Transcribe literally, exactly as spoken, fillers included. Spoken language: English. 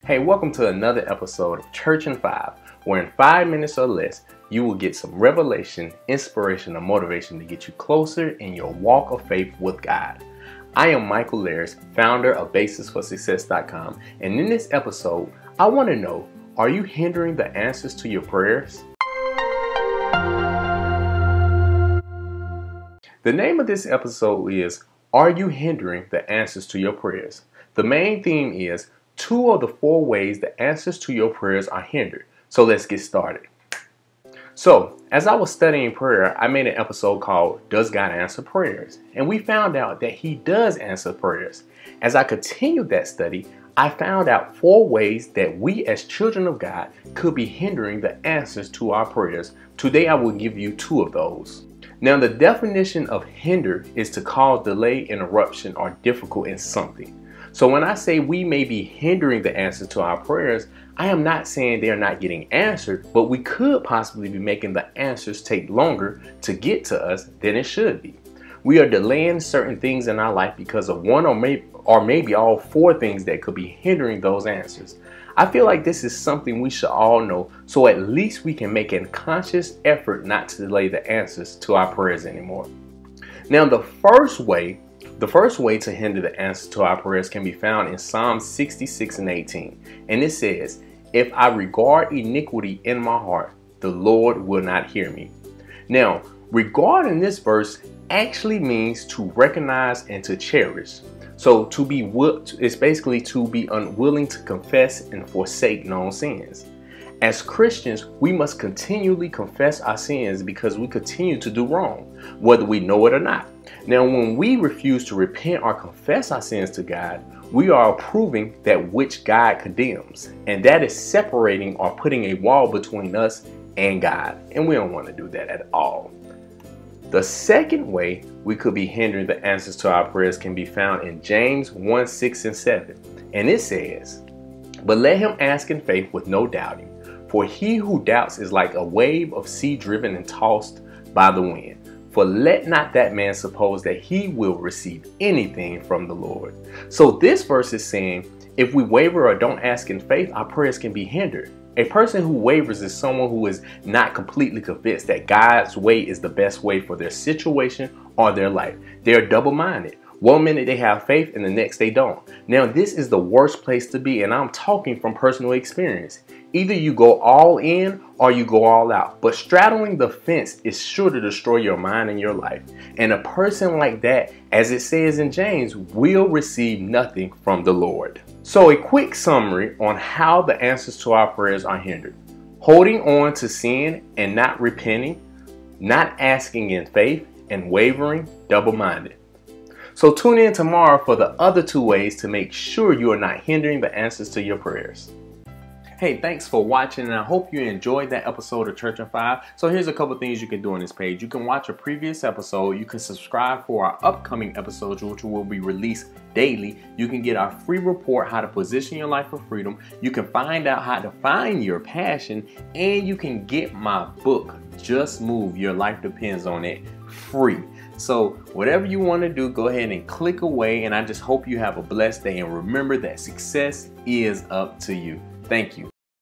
Hey, welcome to another episode of Church in Five, where in five minutes or less, you will get some revelation, inspiration, and motivation to get you closer in your walk of faith with God. I am Michael Laris, founder of basis for success dot com, and in this episode, I want to know, are you hindering the answers to your prayers? The name of this episode is, Are You Hindering the Answers to Your Prayers? The main theme is, two of the four ways the answers to your prayers are hindered. So let's get started. So, as I was studying prayer, I made an episode called Does God Answer Prayers? And we found out that He does answer prayers. As I continued that study, I found out four ways that we as children of God could be hindering the answers to our prayers. Today I will give you two of those. Now, the definition of hinder is to cause delay, interruption, or difficult in something. So when I say we may be hindering the answers to our prayers, I am not saying they're not getting answered, but we could possibly be making the answers take longer to get to us than it should be. We are delaying certain things in our life because of one or maybe, or maybe all four things that could be hindering those answers. I feel like this is something we should all know, so at least we can make a conscious effort not to delay the answers to our prayers anymore. Now, the first way The first way to hinder the answer to our prayers can be found in Psalm sixty-six and eighteen. And it says, If I regard iniquity in my heart, the Lord will not hear me. Now, regard in this verse actually means to recognize and to cherish. So to be it's basically to be unwilling to confess and forsake known sins. As Christians, we must continually confess our sins because we continue to do wrong, whether we know it or not. Now, when we refuse to repent or confess our sins to God, we are approving that which God condemns, and that is separating or putting a wall between us and God, and we don't want to do that at all. The second way we could be hindering the answers to our prayers can be found in James one, six, and seven, and it says, But let him ask in faith with no doubting, for he who doubts is like a wave of sea driven and tossed by the wind. For let not that man suppose that he will receive anything from the Lord. So this verse is saying, if we waver or don't ask in faith, our prayers can be hindered. A person who wavers is someone who is not completely convinced that God's way is the best way for their situation or their life. They're double-minded. One minute they have faith and the next they don't. Now, this is the worst place to be, and I'm talking from personal experience. Either you go all in or you go all out. But straddling the fence is sure to destroy your mind and your life. And a person like that, as it says in James, will receive nothing from the Lord. So a quick summary on how the answers to our prayers are hindered. Holding on to sin and not repenting, not asking in faith, and wavering, double-minded. So tune in tomorrow for the other two ways to make sure you are not hindering the answers to your prayers. Hey, thanks for watching, and I hope you enjoyed that episode of Church in Five. So here's a couple things you can do on this page. You can watch a previous episode. You can subscribe for our upcoming episodes, which will be released daily. You can get our free report, How to Position Your Life for Freedom. You can find out how to find your passion, and you can get my book, Just Move, Your Life Depends on It, free. So whatever you want to do, go ahead and click away, and I just hope you have a blessed day, and remember that success is up to you. Thank you.